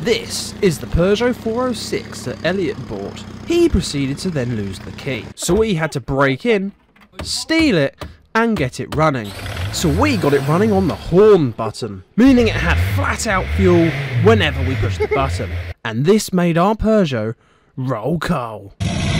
This is the Peugeot 406 that Elliot bought. He proceeded to then lose the key, so we had to break in, steal it, and get it running. So we got it running on the horn button, meaning it had flat out fuel whenever we pushed the button. And this made our Peugeot roll coal.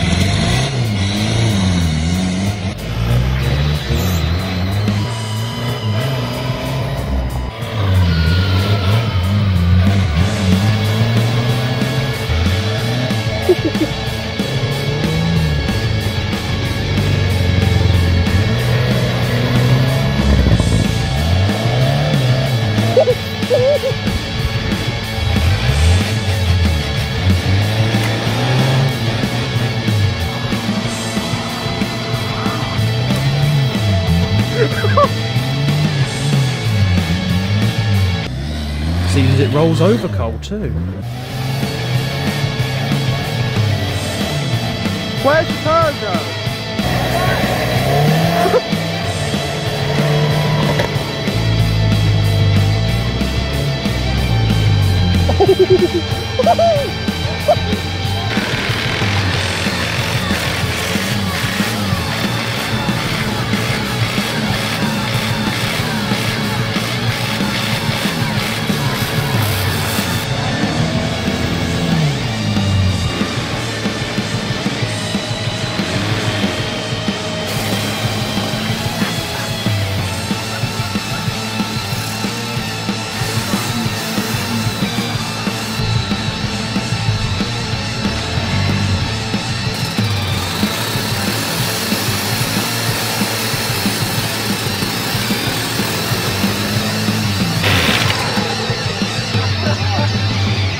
Seems it rolls over coal too. Where's the Peugeot?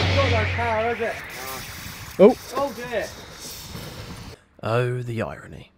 Oh. Oh dear. Oh, the irony.